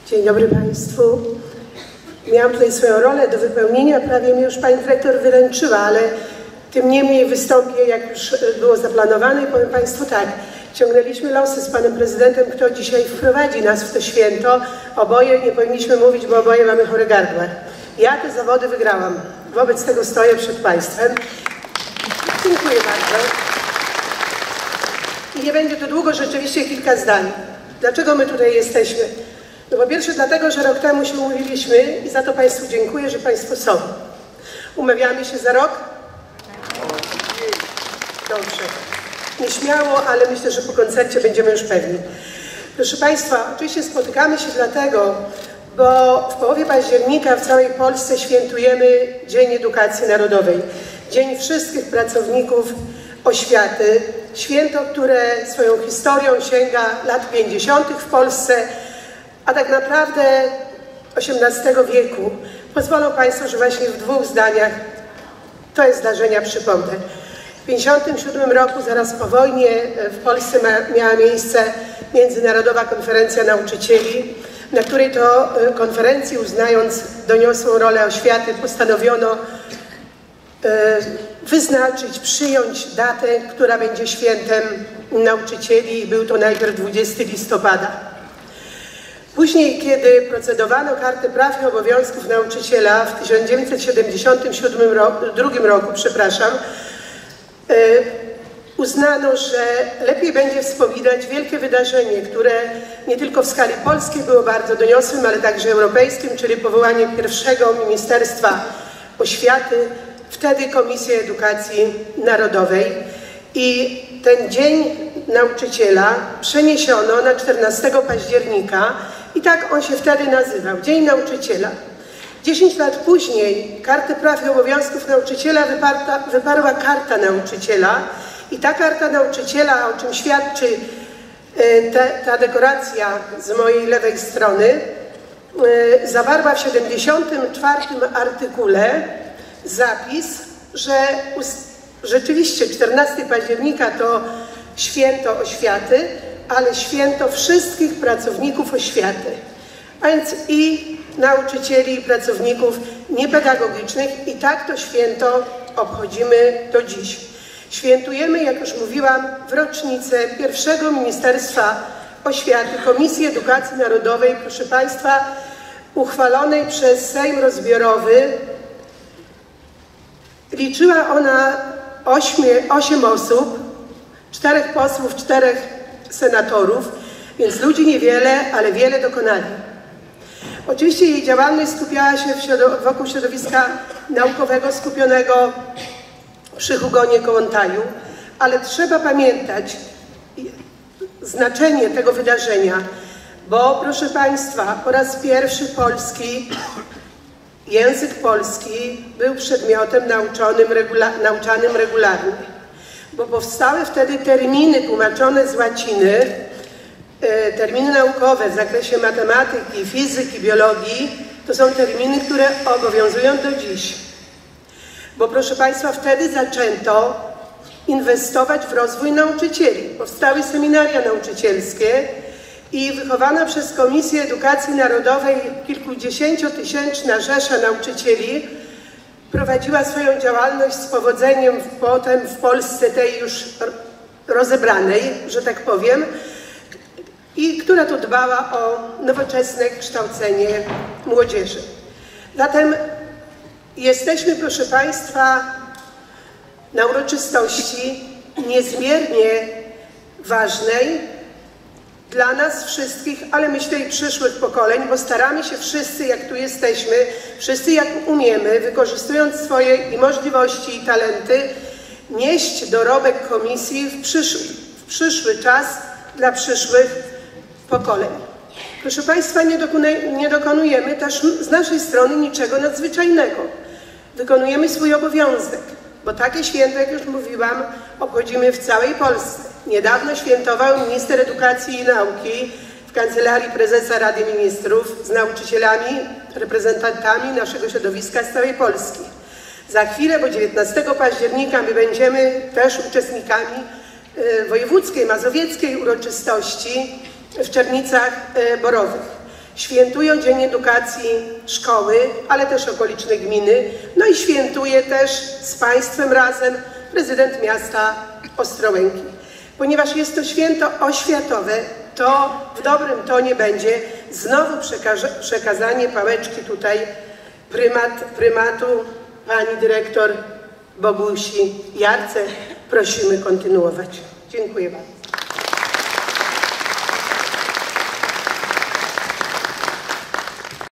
Dzień dobry Państwu. Miałam tutaj swoją rolę do wypełnienia, prawie mnie już Pani Dyrektor wyręczyła, ale tym niemniej wystąpię, jak już było zaplanowane, i powiem Państwu tak. Ciągnęliśmy losy z Panem Prezydentem, kto dzisiaj wprowadzi nas w to święto. Oboje nie powinniśmy mówić, bo oboje mamy chore gardła. Ja te zawody wygrałam. Wobec tego stoję przed Państwem. Dziękuję bardzo. I nie będzie to długo, rzeczywiście kilka zdań. Dlaczego my tutaj jesteśmy? No po pierwsze dlatego, że rok temu się umówiliśmy i za to Państwu dziękuję, że Państwo są. Umawiamy się za rok? Dobrze. Nieśmiało, ale myślę, że po koncercie będziemy już pewni. Proszę Państwa, oczywiście spotykamy się dlatego, bo w połowie października w całej Polsce świętujemy Dzień Edukacji Narodowej. Dzień wszystkich pracowników oświaty. Święto, które swoją historią sięga lat 50. w Polsce, a tak naprawdę XVIII wieku. Pozwolą Państwo, że właśnie w dwóch zdaniach to jest zdarzenia przypomnę. W 1957 roku, zaraz po wojnie, w Polsce miała miejsce Międzynarodowa Konferencja Nauczycieli, na której to konferencji, uznając doniosłą rolę oświaty, postanowiono wyznaczyć, przyjąć datę, która będzie świętem nauczycieli, i był to najpierw 20 listopada. Później, kiedy procedowano Kartę Praw i Obowiązków Nauczyciela w 1972 roku, uznano, że lepiej będzie wspominać wielkie wydarzenie, które nie tylko w skali polskiej było bardzo doniosłym, ale także europejskim, czyli powołanie pierwszego Ministerstwa Oświaty, wtedy Komisji Edukacji Narodowej. I ten Dzień Nauczyciela przeniesiono na 14 października i tak on się wtedy nazywał, Dzień Nauczyciela. 10 lat później Kartę Praw i Obowiązków Nauczyciela wyparła Karta Nauczyciela i ta Karta Nauczyciela, o czym świadczy ta dekoracja z mojej lewej strony, zawarła w 74. artykule zapis, że rzeczywiście 14 października to święto oświaty, ale święto wszystkich pracowników oświaty, a więc i nauczycieli, i pracowników niepedagogicznych, i tak to święto obchodzimy do dziś. Świętujemy, jak już mówiłam, w rocznicę pierwszego Ministerstwa Oświaty, Komisji Edukacji Narodowej, proszę Państwa, uchwalonej przez Sejm Rozbiorowy. Liczyła ona 8 osób, 4 posłów, 4 senatorów, więc ludzi niewiele, ale wiele dokonali. Oczywiście jej działalność skupiała się wokół środowiska naukowego skupionego przy Hugonie Kołłątaju, ale trzeba pamiętać znaczenie tego wydarzenia, bo proszę Państwa, po raz pierwszy język polski był przedmiotem nauczanym regularnie, bo powstały wtedy terminy tłumaczone z łaciny, terminy naukowe w zakresie matematyki, fizyki, biologii. To są terminy, które obowiązują do dziś. Bo proszę Państwa, wtedy zaczęto inwestować w rozwój nauczycieli. Powstały seminaria nauczycielskie i wychowana przez Komisję Edukacji Narodowej kilkudziesięciotysięczna rzesza nauczycieli prowadziła swoją działalność z powodzeniem potem w Polsce tej już rozebranej, że tak powiem, i która to dbała o nowoczesne kształcenie młodzieży. Zatem jesteśmy, proszę Państwa, na uroczystości niezmiernie ważnej dla nas wszystkich, ale myślę i przyszłych pokoleń, bo staramy się wszyscy, jak tu jesteśmy, wszyscy jak umiemy, wykorzystując swoje i możliwości, i talenty, nieść dorobek komisji w przyszły czas dla przyszłych pokoleń. Proszę Państwa, nie dokonujemy też z naszej strony niczego nadzwyczajnego. Wykonujemy swój obowiązek, bo takie święto, jak już mówiłam, obchodzimy w całej Polsce. Niedawno świętował minister edukacji i nauki w Kancelarii Prezesa Rady Ministrów z nauczycielami, reprezentantami naszego środowiska z całej Polski. Za chwilę, bo 19 października my będziemy też uczestnikami wojewódzkiej, mazowieckiej uroczystości w Czernicach Borowych. Świętują Dzień Edukacji szkoły, ale też okoliczne gminy. No i świętuje też z Państwem razem prezydent miasta Ostrołęki. Ponieważ jest to święto oświatowe, to w dobrym tonie będzie znowu przekazanie pałeczki tutaj prymatu pani dyrektor Bogusi Jarce. Prosimy kontynuować. Dziękuję bardzo.